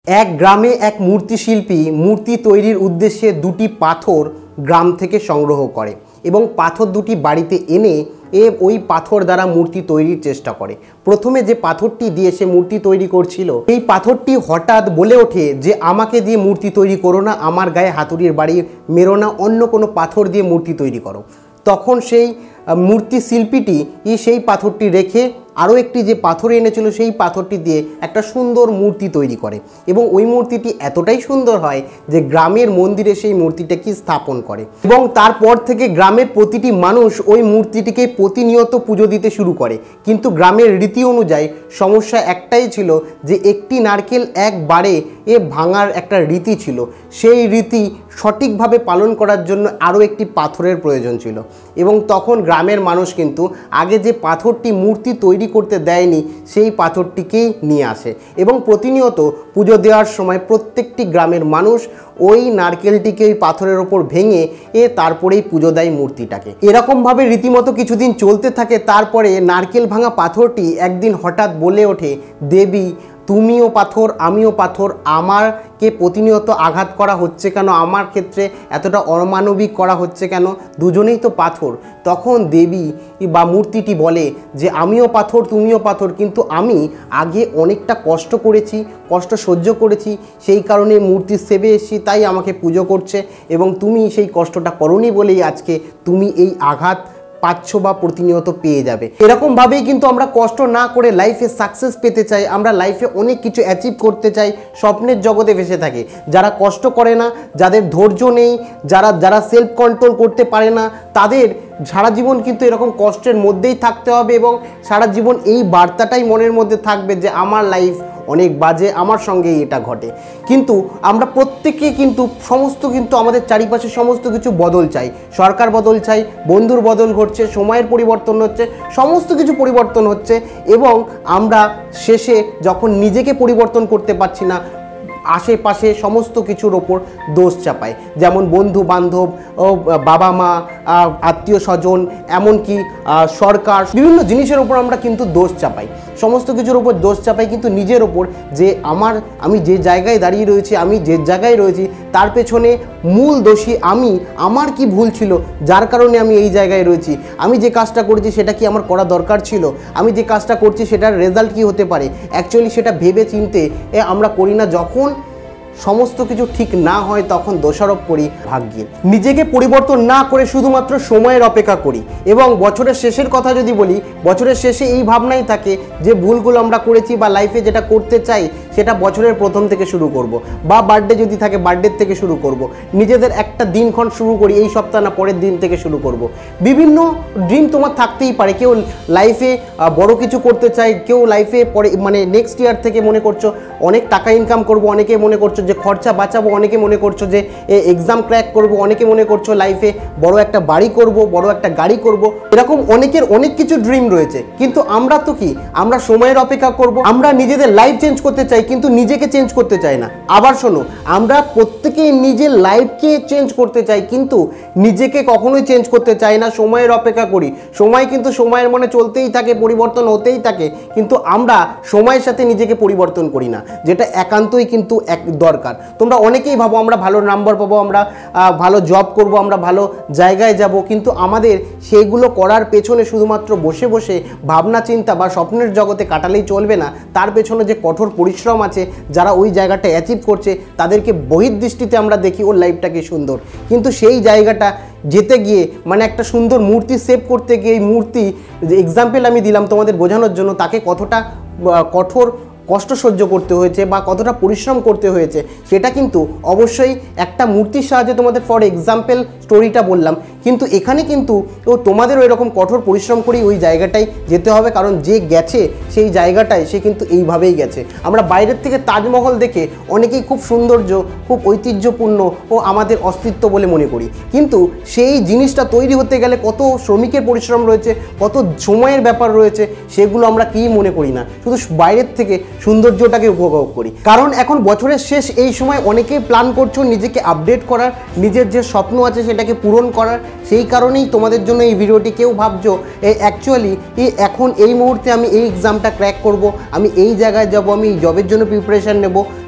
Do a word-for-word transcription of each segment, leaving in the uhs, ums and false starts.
এক গ্রামে এক মূর্তিশিল্পী মূর্তি তৈরির উদ্দেশ্যে দুটি পাথর গ্রাম থেকে সংগ্রহ করে এবং পাথর দুটি বাড়িতে এনে এ ওই পাথর দ্বারা মূর্তি তৈরির চেষ্টা করে। প্রথমে যে পাথরটি দিয়ে সে মূর্তি তৈরি করছিল এই পাথরটি হঠাৎ বলে ওঠে যে আমাকে দিয়ে মূর্তি তৈরি করো না, আমার গায়ে হাতুড়ির বাড়ি মেরো না, অন্য কোনো পাথর দিয়ে মূর্তি তৈরি করো। তখন সেই মূর্তি শিল্পীটি সেই পাথরটি রেখে আরও একটি যে পাথর এনেছিল সেই পাথরটি দিয়ে একটা সুন্দর মূর্তি তৈরি করে এবং ওই মূর্তিটি এতটাই সুন্দর হয় যে গ্রামের মন্দিরে সেই মূর্তিটাকে স্থাপন করে এবং তারপর থেকে গ্রামের প্রতিটি মানুষ ওই মূর্তিটিকে প্রতিনিয়ত পুজো দিতে শুরু করে। কিন্তু গ্রামের রীতি অনুযায়ী সমস্যা একটাই ছিল যে একটি নারকেল একবারে এ ভাঙার একটা রীতি ছিল, সেই রীতি সঠিকভাবে পালন করার জন্য আরও একটি পাথরের প্রয়োজন ছিল এবং তখন গ্রামের মানুষ কিন্তু আগে যে পাথরটি মূর্তি তৈরি করতে দেয়নি সেই পাথরটিকেই নিয়ে আসে এবং প্রতিনিয়ত পুজো দেওয়ার সময় প্রত্যেকটি গ্রামের মানুষ ওই নারকেলটিকে ওই পাথরের ওপর ভেঙে এ তারপরেই পুজো দেয় মূর্তিটাকে। এরকমভাবে রীতিমতো কিছুদিন চলতে থাকে। তারপরে নারকেল ভাঙা পাথরটি একদিন হঠাৎ বলে ওঠে, দেবী তুমিও পাথর আমিও পাথর, আমারকে প্রতিনিয়ত আঘাত করা হচ্ছে কেন, আমার ক্ষেত্রে এতটা অমানবিক করা হচ্ছে কেন, দুজনেই তো পাথর। তখন দেবী বা মূর্তিটি বলে যে আমিও পাথর তুমিও পাথর, কিন্তু আমি আগে অনেকটা কষ্ট করেছি, কষ্ট সহ্য করেছি, সেই কারণে মূর্তির সেবে এসেছি, তাই আমাকে পুজো করছে এবং তুমি সেই কষ্টটা করোনি বলেই আজকে তুমি এই আঘাত পাচ্ছ বা প্রতিনিয়ত পেয়ে যাবে। এরকমভাবেই কিন্তু আমরা কষ্ট না করে লাইফে সাকসেস পেতে চাই, আমরা লাইফে অনেক কিছু অ্যাচিভ করতে চাই, স্বপ্নের জগতে ভেসে থাকে। যারা কষ্ট করে না, যাদের ধৈর্য নেই, যারা যারা সেলফ কন্ট্রোল করতে পারে না, তাদের সারা জীবন কিন্তু এরকম কষ্টের মধ্যেই থাকতে হবে এবং সারা জীবন এই বার্তাটাই মনের মধ্যে থাকবে যে আমার লাইফ অনেক বাজে, আমার সঙ্গেই এটা ঘটে। কিন্তু আমরা প্রত্যেকে কিন্তু সমস্ত কিন্তু আমাদের চারিপাশে সমস্ত কিছু বদল চাই, সরকার বদল চাই, বন্ধুর বদল ঘটছে, সময়ের পরিবর্তন হচ্ছে, সমস্ত কিছু পরিবর্তন হচ্ছে এবং আমরা শেষে যখন নিজেকে পরিবর্তন করতে পারছি না আশেপাশে সমস্ত কিছুর ওপর দোষ চাপায়, যেমন বন্ধু বান্ধব, বাবা মা, আত্মীয় স্বজন, এমনকি সরকার, বিভিন্ন জিনিসের ওপর আমরা কিন্তু দোষ চাপাই, সমস্ত কিছুর ওপর দোষ চাপাই, কিন্তু নিজের ওপর যে আমার আমি যে জায়গায় দাঁড়িয়ে রয়েছি, আমি যে জায়গায় রয়েছি তার পেছনে মূল দোষী আমি, আমার কি ভুল ছিল যার কারণে আমি এই জায়গায় রয়েছি, আমি যে কাজটা করেছি সেটা কি আমার করা দরকার ছিল, আমি যে কাজটা করছি সেটার রেজাল্ট কি হতে পারে, অ্যাকচুয়ালি সেটা ভেবে চিনতে আমরা করি না। যখন সমস্ত কিছু ঠিক না হয় তখন দোষারোপ করি ভাগ্যের, নিজেকে পরিবর্তন না করে শুধুমাত্র সময়ের অপেক্ষা করি এবং বছরের শেষের কথা যদি বলি, বছরের শেষে এই ভাবনাই থাকে যে ভুলগুলো আমরা করেছি বা লাইফে যেটা করতে চাই সেটা বছরের প্রথম থেকে শুরু করব, বা বার্থডে যদি থাকে বার্থডের থেকে শুরু করব, নিজেদের একটা দিনক্ষণ শুরু করি এই সপ্তাহ না পরের দিন থেকে শুরু করব। বিভিন্ন ড্রিম তোমার থাকতেই পারে, কেউ লাইফে বড় কিছু করতে চায়, কেউ লাইফে পরে মানে নেক্সট ইয়ার থেকে মনে করছো অনেক টাকা ইনকাম করব, অনেকে মনে করছো যে খরচা বাঁচাবো, অনেকে মনে করছো যে এক্সাম ক্র্যাক করব, অনেকে মনে করছো লাইফে বড় একটা বাড়ি করব, বড় একটা গাড়ি করব, এরকম অনেকের অনেক কিছু ড্রিম রয়েছে। কিন্তু আমরা তো কি, আমরা সময়ের অপেক্ষা করব, আমরা নিজেদের লাইফ চেঞ্জ করতে চাই কিন্তু নিজেকে চেঞ্জ করতে চাই না। আবার শোনো, আমরা প্রত্যেকেই নিজের লাইফকে চেঞ্জ করতে চাই কিন্তু নিজেকে কখনোই চেঞ্জ করতে চাই না, সময়ের অপেক্ষা করি। সময় কিন্তু সময়ের মনে চলতেই থাকে, পরিবর্তন হতেই থাকে, কিন্তু আমরা সময়ের সাথে নিজেকে পরিবর্তন করি না, যেটা একান্তই কিন্তু এক দরকার। তোমরা অনেকেই ভাবো আমরা ভালো নাম্বার পাবো, আমরা ভালো জব করব, আমরা ভালো জায়গায় যাব, কিন্তু আমাদের সেইগুলো করার পেছনে শুধুমাত্র বসে বসে ভাবনা চিন্তা বা স্বপ্নের জগতে কাটালেই চলবে না, তার পেছনে যে কঠোর পরিশ্রম আছে, যারা ওই জায়গাটা অ্যাচিভ করছে তাদেরকে বহির্দৃষ্টিতে আমরা দেখি ওর লাইফটাকে সুন্দর, কিন্তু সেই জায়গাটা যেতে গিয়ে মানে একটা সুন্দর মূর্তি সেভ করতে গিয়ে এই মূর্তি যে এক্সাম্পল আমি দিলাম তোমাদের বোঝানোর জন্য, তাকে কতটা কঠোর কষ্ট সহ্য করতে হয়েছে বা কতটা পরিশ্রম করতে হয়েছে সেটা কিন্তু অবশ্যই একটা মূর্তির সাহায্যে তোমাদের ফর এক্সাম্পল স্টোরিটা বললাম, কিন্তু এখানে কিন্তু ও তোমাদের ওই রকম কঠোর পরিশ্রম করেই ওই জায়গাটায় যেতে হবে, কারণ যে গেছে সেই জায়গাটায় সে কিন্তু এইভাবেই গেছে। আমরা বাইরের থেকে তাজমহল দেখে অনেকেই খুব সৌন্দর্য, খুব ঐতিহ্যপূর্ণ ও আমাদের অস্তিত্ব বলে মনে করি, কিন্তু সেই জিনিসটা তৈরি হতে গেলে কত শ্রমিকের পরিশ্রম রয়েছে, কত সময়ের ব্যাপার রয়েছে, সেগুলো আমরা কি মনে করি না, শুধু বাইরের থেকে সৌন্দর্যটাকে উপভোগ করি। কারণ এখন বছরের শেষ, এই সময় অনেকেই প্ল্যান করছো নিজেকে আপডেট করার, নিজের যে স্বপ্ন আছে সেটাকে পূরণ করার, সেই কারণেই তোমাদের জন্য এই ভিডিওটি। কেউ ভাবছো এই অ্যাকচুয়ালি এই এখন এই মুহূর্তে আমি এই এক্সামটা ক্র্যাক করব, আমি এই জায়গায় যাব, আমি এই জবের জন্য প্রিপারেশান নেব,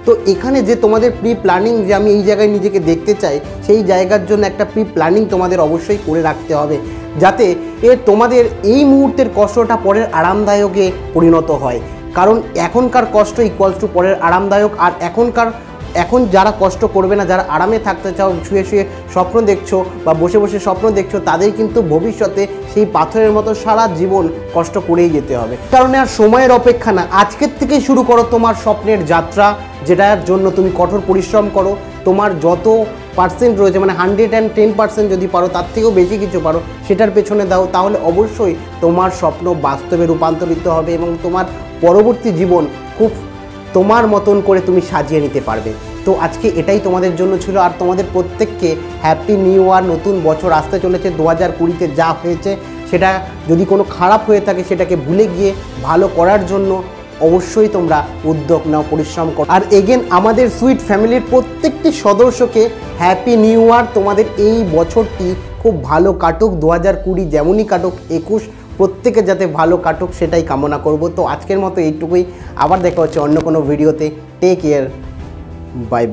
তো এখানে যে তোমাদের প্রি প্ল্যানিং যে আমি এই জায়গায় নিজেকে দেখতে চাই, সেই জায়গার জন্য একটা প্রি প্ল্যানিং তোমাদের অবশ্যই করে রাখতে হবে, যাতে এ তোমাদের এই মুহূর্তের কষ্টটা পরের আরামদায়কে পরিণত হয়। কারণ এখনকার কষ্ট ইকুয়ালস টু পরের আরামদায়ক। আর এখনকার এখন যারা কষ্ট করবে না, যারা আরামে থাকতে চাও, শুয়ে শুয়ে স্বপ্ন দেখছো বা বসে বসে স্বপ্ন দেখছো, তাদের কিন্তু ভবিষ্যতে সেই পাথরের মতো সারা জীবন কষ্ট করেই যেতে হবে। কারণে আর সময়ের অপেক্ষা না, আজকের থেকেই শুরু করো তোমার স্বপ্নের যাত্রা, যেটার জন্য তুমি কঠোর পরিশ্রম করো। তোমার যত পার্সেন্ট রয়েছে, মানে হান্ড্রেড অ্যান্ড টেন পার্সেন্ট যদি পারো, তার থেকেও বেশি কিছু পারো, সেটার পেছনে দাও, তাহলে অবশ্যই তোমার স্বপ্ন বাস্তবে রূপান্তরিত হবে এবং তোমার পরবর্তী জীবন খুব তোমার মতন করে তুমি সাজিয়ে নিতে পারবে। তো আজকে এটাই তোমাদের জন্য ছিল। আর তোমাদের প্রত্যেককে হ্যাপি নিউ ইয়ার। নতুন বছর আসতে চলেছে। দু হাজার কুড়িতে যা হয়েছে সেটা যদি কোনো খারাপ হয়ে থাকে, সেটাকে ভুলে গিয়ে ভালো করার জন্য অবশ্যই তোমরা উদ্যোগ নাও, পরিশ্রম করো। আর এগেন আমাদের সুইট ফ্যামিলির প্রত্যেকটি সদস্যকে হ্যাপি নিউ ইয়ার। তোমাদের এই বছরটি খুব ভালো কাটুক, দু হাজার কুড়ি যেমনই কাটুক, একুশ প্রত্যেকে যাতে ভালো কাটুক সেটাই কামনা করব। তো আজকের মতো এইটুকুই, আবার দেখা হচ্ছে অন্য কোনো ভিডিওতে। Take care, by.